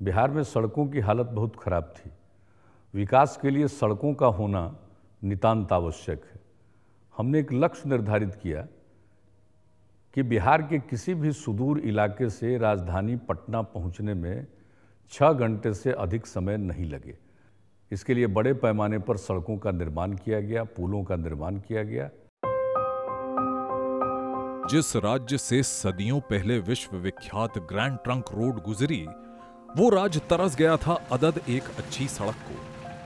बिहार में सड़कों की हालत बहुत खराब थी। विकास के लिए सड़कों का होना नितांत आवश्यक है। हमने एक लक्ष्य निर्धारित किया कि बिहार के किसी भी सुदूर इलाके से राजधानी पटना पहुंचने में 6 घंटे से अधिक समय नहीं लगे। इसके लिए बड़े पैमाने पर सड़कों का निर्माण किया गया, पुलों का निर्माण किया गया। जिस राज्य से सदियों पहले विश्व विख्यात ग्रैंड ट्रंक रोड गुजरी, वो राज्य तरस गया था अदद एक अच्छी सड़क को।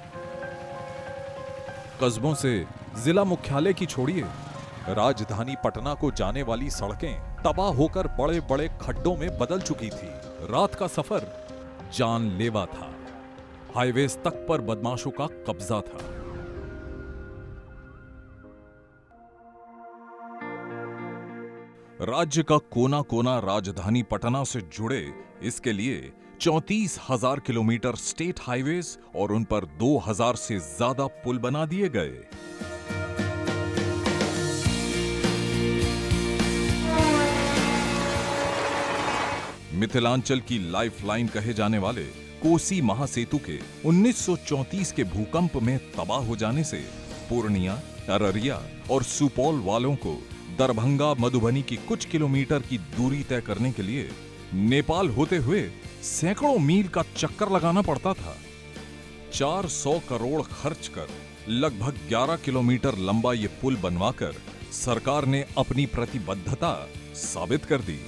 कस्बों से जिला मुख्यालय की छोड़िए, राजधानी पटना को जाने वाली सड़कें तबाह होकर बड़े बड़े खड्डों में बदल चुकी थी। रात का सफर जानलेवा था। हाईवेज तक पर बदमाशों का कब्जा था। राज्य का कोना कोना राजधानी पटना से जुड़े, इसके लिए 34,000 किलोमीटर स्टेट हाईवेज और उन पर 2,000 से ज्यादा पुल बना दिए गए। मिथिलांचल की लाइफलाइन कहे जाने वाले कोसी महासेतु के 1934 के भूकंप में तबाह हो जाने से पूर्णिया, अररिया और सुपौल वालों को दरभंगा, मधुबनी की कुछ किलोमीटर की दूरी तय करने के लिए नेपाल होते हुए सैकड़ों मील का चक्कर लगाना पड़ता था। 400 करोड़ खर्च कर लगभग 11 किलोमीटर लंबा ये पुल बनवाकर सरकार ने अपनी प्रतिबद्धता साबित कर दी।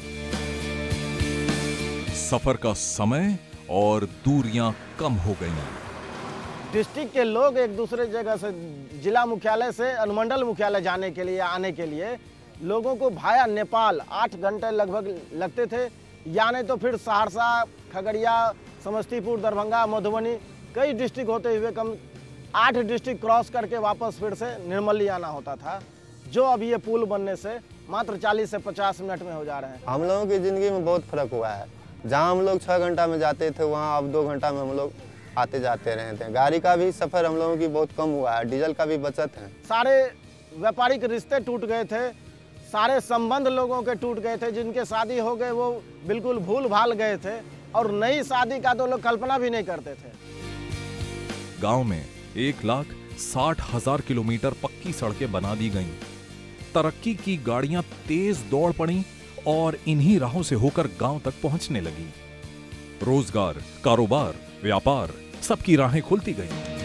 सफर का समय और दूरियां कम हो गईं। डिस्ट्रिक्ट के लोग एक दूसरे जगह से जिला मुख्यालय से अनुमंडल मुख्यालय जाने के लिए, आने के लिए लोगों को भाया नेपाल 8 घंटे लगभग लगते थे। या नहीं तो फिर सहरसा, खगड़िया, समस्तीपुर, दरभंगा, मधुबनी कई डिस्ट्रिक्ट होते हुए कम 8 डिस्ट्रिक्ट क्रॉस करके वापस फिर से निर्मली आना होता था, जो अब ये पुल बनने से मात्र 40 से 50 मिनट में हो जा रहे हैं। हम लोगों की ज़िंदगी में बहुत फर्क हुआ है। जहाँ हम लोग 6 घंटा में जाते थे, वहाँ अब 2 घंटा में हम लोग आते जाते रहे थे। गाड़ी का भी सफ़र हम लोगों की बहुत कम हुआ है, डीजल का भी बचत है। सारे व्यापारिक रिश्ते टूट गए थे, सारे संबंध लोगों के टूट गए थे। जिनके शादी हो गए वो बिल्कुल भूल भाल गए थे और नई शादी का तो लोग कल्पना भी नहीं करते थे। गांव में 1,60,000 किलोमीटर पक्की सड़कें बना दी गईं। तरक्की की गाड़ियां तेज दौड़ पड़ी और इन्हीं राहों से होकर गांव तक पहुंचने लगी। रोजगार, कारोबार, व्यापार, सबकी राहें खुलती गईं।